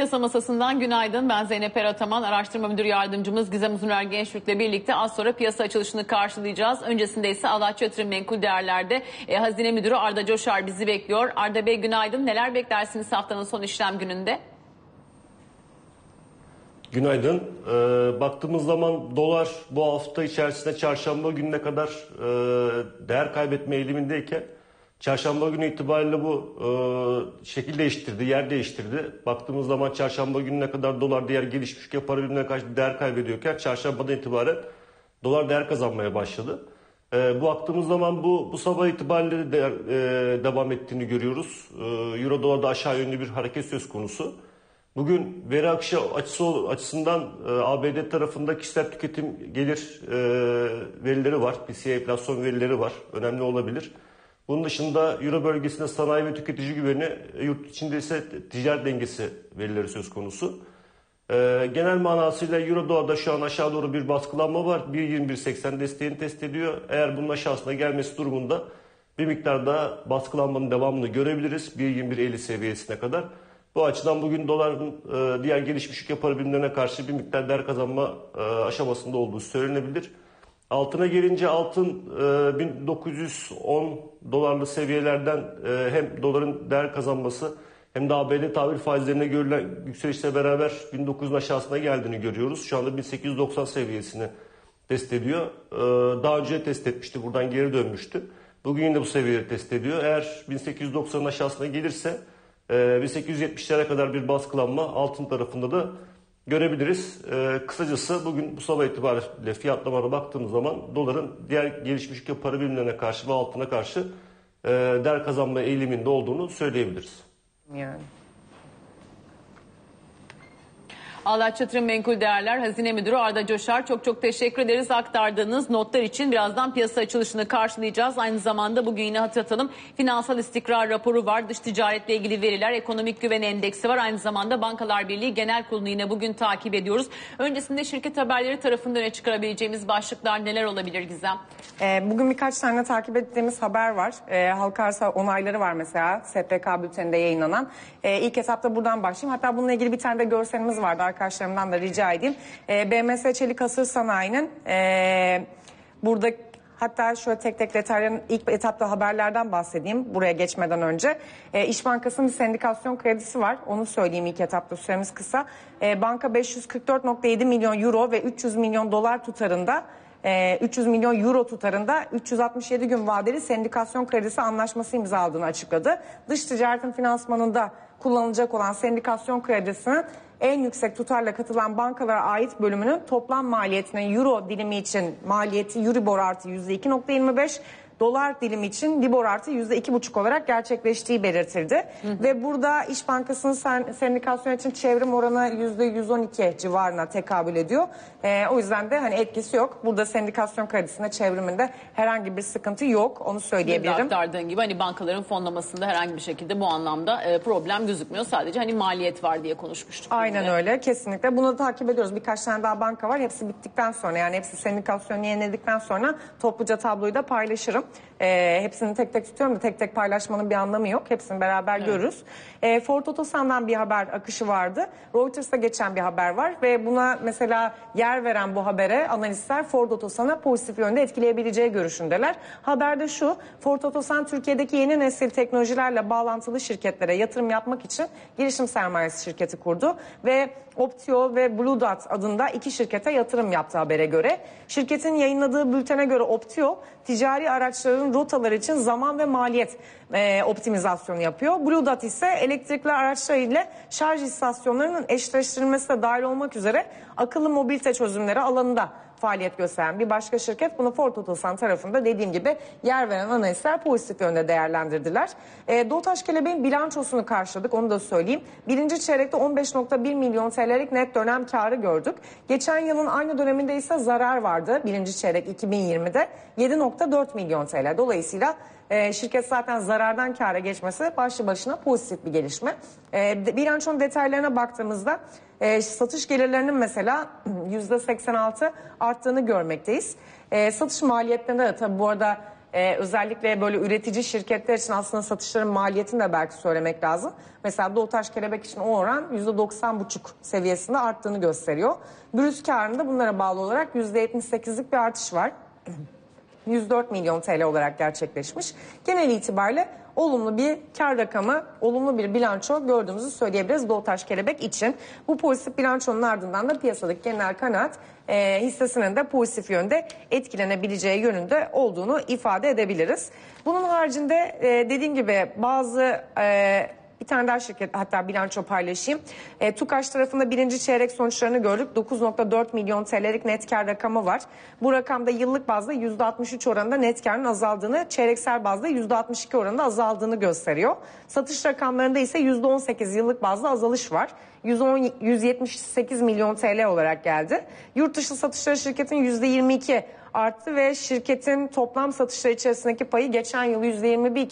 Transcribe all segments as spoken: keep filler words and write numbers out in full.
Piyasa Masası'ndan günaydın. Ben Zeynep Erataman, Araştırma Müdür Yardımcımız Gizem Uzuner Gençürk'le birlikte az sonra piyasa açılışını karşılayacağız. Öncesinde ise Alaçatı Yatırım Menkul Değerler'de e, Hazine Müdürü Arda Coşar bizi bekliyor. Arda Bey günaydın. Neler beklersiniz haftanın son işlem gününde? Günaydın. Ee, baktığımız zaman dolar bu hafta içerisinde çarşamba gününe kadar e, değer kaybetme eğilimindeyken çarşamba günü itibariyle bu e, şekil değiştirdi, yer değiştirdi. Baktığımız zaman çarşamba gününe kadar dolar diğer gelişmiş ülke para birimine karşı değer kaybediyorken çarşambadan itibaren dolar değer kazanmaya başladı. E, bu baktığımız zaman bu bu sabah itibariyle de değer, e, devam ettiğini görüyoruz. E, Euro dolarda aşağı yönlü bir hareket söz konusu. Bugün veri akışı açısı, açısından e, A B D tarafında kişisel tüketim gelir e, verileri var. P C E enflasyon verileri var. Önemli olabilir. Bunun dışında Euro bölgesinde sanayi ve tüketici güveni, yurt içinde ise ticaret dengesi verileri söz konusu. E, genel manasıyla Euro dolarda şu an aşağı doğru bir baskılanma var. bir yirmi bir seksen desteğini test ediyor. Eğer bunun aşağısına gelmesi durumunda bir miktar daha baskılanmanın devamını görebiliriz. bir yirmi bir elli seviyesine kadar. Bu açıdan bugün doların e, diğer gelişmiş ülke para birimlerine karşı bir miktar değer kazanma e, aşamasında olduğu söylenebilir. Altına gelince altın e, bin dokuz yüz on dolarlı seviyelerden e, hem doların değer kazanması hem de A B D tahvil faizlerine görülen yükselişle beraber bin dokuz yüzün aşağısına geldiğini görüyoruz. Şu anda bin sekiz yüz doksan seviyesini test ediyor. E, daha önce test etmişti, buradan geri dönmüştü. Bugün yine bu seviyeyi test ediyor. Eğer bin sekiz yüz doksanın aşağısına gelirse bin sekiz yüz yetmişlere kadar bir baskılanma altın tarafında da görebiliriz. Ee, kısacası bugün bu sabah itibariyle fiyatlamana baktığımız zaman doların diğer gelişmiş ülke para birimlerine karşı ve altına karşı e, değer kazanma eğiliminde olduğunu söyleyebiliriz. Yani. Alaçatı Yatırım Menkul Değerler Hazine Müdürü Arda Coşar, çok çok teşekkür ederiz aktardığınız notlar için. Birazdan piyasa açılışını karşılayacağız. Aynı zamanda bugün yine hatırlatalım, finansal istikrar raporu var, dış ticaretle ilgili veriler, ekonomik güven endeksi var. Aynı zamanda Bankalar Birliği Genel Kurulu'nu yine bugün takip ediyoruz. Öncesinde şirket haberleri tarafından öne çıkarabileceğimiz başlıklar neler olabilir Gizem? E, bugün birkaç tane takip ettiğimiz haber var. E, halka arsa onayları var mesela S P K bülteninde yayınlanan. E, ilk etapta buradan başlayayım. Hatta bununla ilgili bir tane de görselimiz vardı. Arkadaşlarımdan da rica edeyim. E, B M S Çelik Hasır Sanayi'nin e, burada, hatta şöyle tek tek detayların ilk etapta haberlerden bahsedeyim buraya geçmeden önce. E, İş Bankası'nın bir sendikasyon kredisi var. Onu söyleyeyim ilk etapta, süremiz kısa. E, banka beş yüz kırk dört nokta yedi milyon euro ve üç yüz milyon dolar tutarında üç yüz milyon euro tutarında üç yüz altmış yedi gün vadeli sendikasyon kredisi anlaşması imzaladığını açıkladı. Dış ticaretin finansmanında kullanılacak olan sendikasyon kredisinin en yüksek tutarla katılan bankalara ait bölümünün toplam maliyetinin euro dilimi için maliyeti Euribor artı yüzde iki nokta yirmi beş, dolar dilimi için Libor artı yüzde iki buçuk olarak gerçekleştiği belirtildi. Hı hı. Ve burada İş Bankası'nın sendikasyon için çevrim oranı yüzde yüz on iki civarına tekabül ediyor. Ee, o yüzden de hani etkisi yok. Burada sendikasyon kredisinde çevriminde herhangi bir sıkıntı yok. Onu söyleyebilirim. Aktardığın gibi hani bankaların fonlamasında herhangi bir şekilde bu anlamda e, problem gözükmüyor. Sadece hani maliyet var diye konuşmuştuk. Aynen yine. öyle, kesinlikle. Bunu da takip ediyoruz. Birkaç tane daha banka var. Hepsi bittikten sonra, yani hepsi sendikasyonu yeniledikten sonra topluca tabloyu da paylaşırım. E, hepsini tek tek tutuyorum da tek tek paylaşmanın bir anlamı yok. Hepsini beraber evet. görürüz. E, Ford Otosan'dan bir haber akışı vardı. Reuters'ta geçen bir haber var ve buna mesela yer veren bu habere analistler Ford Otosan'ı pozitif yönde etkileyebileceği görüşündeler. Haberde şu: Ford Otosan Türkiye'deki yeni nesil teknolojilerle bağlantılı şirketlere yatırım yapmak için girişim sermayesi şirketi kurdu ve Optio ve Blue Dot adında iki şirkete yatırım yaptı habere göre. Şirketin yayınladığı bültene göre Optio, ticari araçların rotaları için zaman ve maliyet e, optimizasyonu yapıyor. Blue Dot ise elektrikli araçlar ile şarj istasyonlarının eşleştirilmesi de dahil olmak üzere akıllı mobilite çözümleri alanında faaliyet gösteren bir başka şirket. Bunu Ford Otosan tarafında dediğim gibi yer veren analistler pozitif yönde değerlendirdiler. E, Doğutaş Kelebeğin bilançosunu karşıladık, onu da söyleyeyim. Birinci çeyrekte on beş nokta bir milyon T L'lik net dönem karı gördük. Geçen yılın aynı döneminde ise zarar vardı. Birinci çeyrek iki bin yirmide yedi nokta dört milyon T L. Dolayısıyla e, şirket zaten zarardan kâra geçmesi başlı başına pozitif bir gelişme. E, bilançonun detaylarına baktığımızda E, satış gelirlerinin mesela yüzde seksen altı arttığını görmekteyiz. E, satış maliyetlerinde de tabii bu arada Ee, özellikle böyle üretici şirketler için aslında satışların maliyetini de belki söylemek lazım. Mesela Doğu Taş Kelebek için o oran yüzde doksan buçuk seviyesinde arttığını gösteriyor. Brüt karında bunlara bağlı olarak yüzde yetmiş sekizlik bir artış var. yüz dört milyon T L olarak gerçekleşmiş. Genel itibariyle olumlu bir kar rakamı, olumlu bir bilanço gördüğümüzü söyleyebiliriz Doğu Taş Kelebek için. Bu pozitif bilançonun ardından da piyasadaki genel kanaat e, hissesinin de pozitif yönde etkilenebileceği yönünde olduğunu ifade edebiliriz. Bunun haricinde e, dediğim gibi bazı... E, Bir tane daha şirket, hatta bilanço paylaşayım. E, TUKAŞ tarafında birinci çeyrek sonuçlarını gördük. dokuz nokta dört milyon T L'lik net kar rakamı var. Bu rakamda yıllık bazda yüzde altmış üç oranında net karın azaldığını, çeyreksel bazda yüzde altmış iki oranında azaldığını gösteriyor. Satış rakamlarında ise yüzde on sekiz yıllık bazda azalış var. yüz on, yüz yetmiş sekiz milyon T L olarak geldi. Yurt dışı satışları şirketin yüzde yirmi iki arttı ve şirketin toplam satışları içerisindeki payı geçen yıl yüzde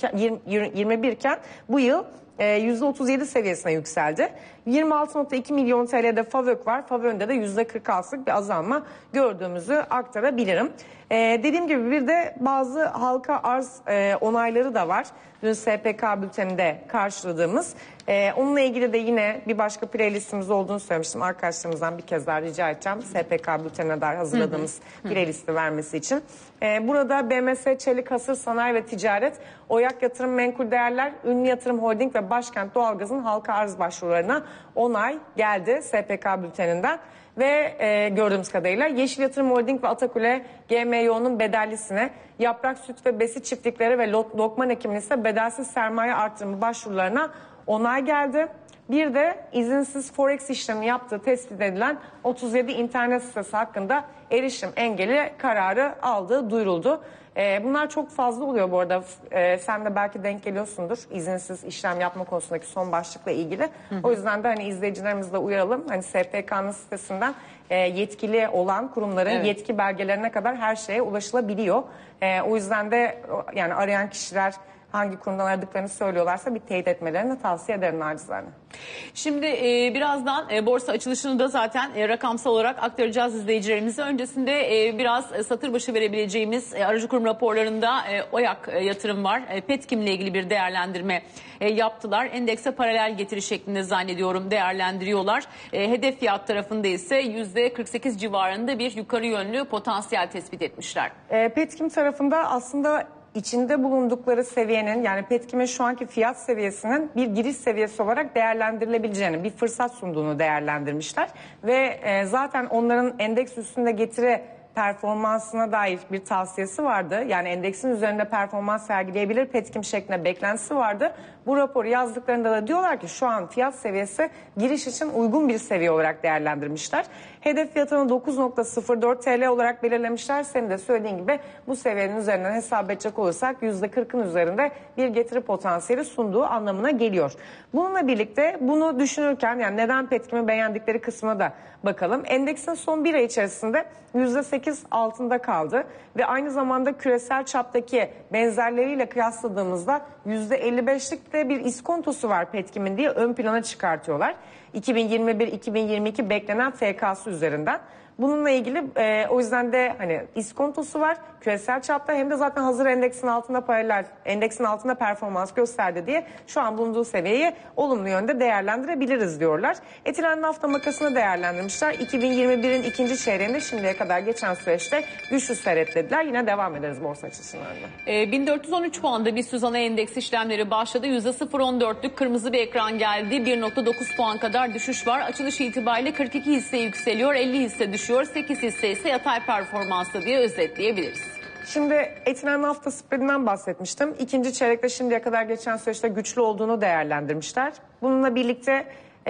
yirmi bir iken bu yıl yüzde otuz yedi seviyesine yükseldi. yirmi altı nokta iki milyon T L'de FAVÖK var. FAVÖK'ünde de yüzde kırk altılık bir azalma gördüğümüzü aktarabilirim. Ee, dediğim gibi bir de bazı halka arz e, onayları da var. Dün S P K bülteninde karşıladığımız. Ee, onunla ilgili de yine bir başka playlistimiz olduğunu söylemiştim. Arkadaşlarımızdan bir kez daha rica edeceğim. S P K bültenine dair hazırladığımız hı hı. playlisti vermesi için. Ee, burada B M S Çelik Hasır Sanayi ve Ticaret, Oyak Yatırım Menkul Değerler, Ünlü Yatırım Holding ve Başkent Doğalgaz'ın halka arz başvurularına onay geldi S P K bülteninden. Ve e, gördüğümüz kadarıyla Yeşil Yatırım Holding ve Atakule G M Y O'nun bedellisine, Yaprak Süt ve Besi çiftlikleri ve Lokman Ekim'in ise bedelsiz sermaye artırımı başvurularına onay geldi. Bir de izinsiz forex işlemi yaptığı tespit edilen otuz yedi internet sitesi hakkında erişim engeli kararı aldığı duyuruldu. Ee, bunlar çok fazla oluyor bu arada. Ee, sen de belki denk geliyorsundur izinsiz işlem yapma konusundaki son başlıkla ilgili. Hı hı. O yüzden de hani izleyicilerimizi de uyaralım. Hani S P K'nın sitesinden e, yetkili olan kurumların evet. yetki belgelerine kadar her şeye ulaşılabiliyor. E, o yüzden de yani arayan kişiler hangi kurumdan aradıklarını söylüyorlarsa bir teyit etmelerini tavsiye ederim nacizane. Şimdi e, birazdan e, borsa açılışını da zaten e, rakamsal olarak aktaracağız izleyicilerimize. Öncesinde e, biraz e, satır başı verebileceğimiz e, aracı kurum raporlarında e, Oyak e, yatırım var. E, Petkim'le ilgili bir değerlendirme e, yaptılar. Endekse paralel getiri şeklinde zannediyorum değerlendiriyorlar. E, hedef fiyat tarafında ise yüzde kırk sekiz civarında bir yukarı yönlü potansiyel tespit etmişler. E, Petkim tarafında aslında İçinde bulundukları seviyenin, yani Petkim'in şu anki fiyat seviyesinin bir giriş seviyesi olarak değerlendirilebileceğini, bir fırsat sunduğunu değerlendirmişler. Ve e, zaten onların endeks üstünde getiri performansına dair bir tavsiyesi vardı. Yani endeksin üzerinde performans sergileyebilir Petkim şeklinde beklentisi vardı. Bu raporu yazdıklarında da diyorlar ki şu an fiyat seviyesi giriş için uygun bir seviye olarak değerlendirmişler. Hedef fiyatını dokuz nokta sıfır dört T L olarak belirlemişler. Senin de söylediğin gibi bu seviyenin üzerinden hesap edecek olursak yüzde kırkın üzerinde bir getiri potansiyeli sunduğu anlamına geliyor. Bununla birlikte bunu düşünürken yani neden Petkim'i beğendikleri kısmına da bakalım. Endeksin son bir ay içerisinde yüzde sekiz altında kaldı ve aynı zamanda küresel çaptaki benzerleriyle kıyasladığımızda yüzde elli beşlik de bir iskontosu var Petkim'in diye ön plana çıkartıyorlar. iki bin yirmi bir iki bin yirmi iki beklenen F K'sı üzerinden. Bununla ilgili e, o yüzden de hani iskontosu var küresel çapta, hem de zaten hazır endeksin altında paralel, endeksin altında performans gösterdi diye şu an bulunduğu seviyeyi olumlu yönde değerlendirebiliriz diyorlar. Etilen nafta makasını değerlendirmişler. iki bin yirmi birin ikinci çeyreğinde şimdiye kadar geçen süreçte güçlü seyretlediler. Yine devam ederiz borsa açısından da. E, bin dört yüz on üç puanda BIST yüz ana endeks işlemleri başladı. yüzde sıfır virgül on dörtlük kırmızı bir ekran geldi. bir nokta dokuz puan kadar düşüş var. Açılış itibariyle kırk iki hisse yükseliyor, elli hisse düşüyor, sekiz hisse ise yatay performanslı diye özetleyebiliriz. Şimdi etilen nafta spreadinden bahsetmiştim. İkinci çeyrekte şimdiye kadar geçen süreçte güçlü olduğunu değerlendirmişler. Bununla birlikte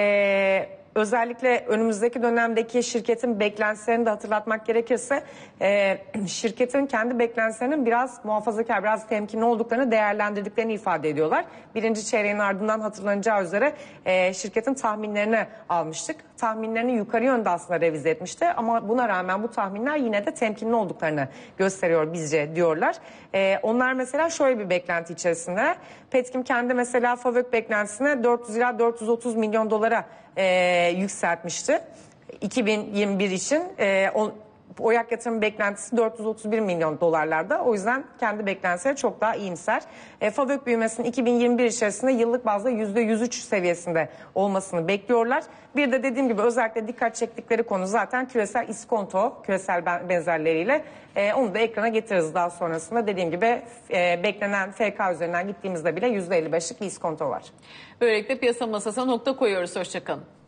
e, özellikle önümüzdeki dönemdeki şirketin beklentilerini de hatırlatmak gerekirse e, şirketin kendi beklentilerinin biraz muhafazakar, biraz temkinli olduklarını değerlendirdiklerini ifade ediyorlar. Birinci çeyreğin ardından hatırlanacağı üzere e, şirketin tahminlerini almıştık. Tahminlerini yukarı yönde aslında revize etmişti ama buna rağmen bu tahminler yine de temkinli olduklarını gösteriyor bizce diyorlar. Ee, onlar mesela şöyle bir beklenti içerisinde. Petkim kendi mesela FAVÖK beklentisine dört yüz ila dört yüz otuz milyon dolara e, yükseltmişti iki bin yirmi bir için. E, on, Oyak yatırım beklentisi dört yüz otuz bir milyon dolarlarda. O yüzden kendi beklentileri çok daha iyimser. E, FAVÖK büyümesinin iki bin yirmi bir içerisinde yıllık bazda yüzde yüz üç seviyesinde olmasını bekliyorlar. Bir de dediğim gibi özellikle dikkat çektikleri konu zaten küresel iskonto, küresel benzerleriyle. E, onu da ekrana getiririz daha sonrasında. Dediğim gibi e, beklenen F K üzerinden gittiğimizde bile yüzde elli beşlik bir iskonto var. Böylelikle piyasa masasına nokta koyuyoruz. Hoşçakalın.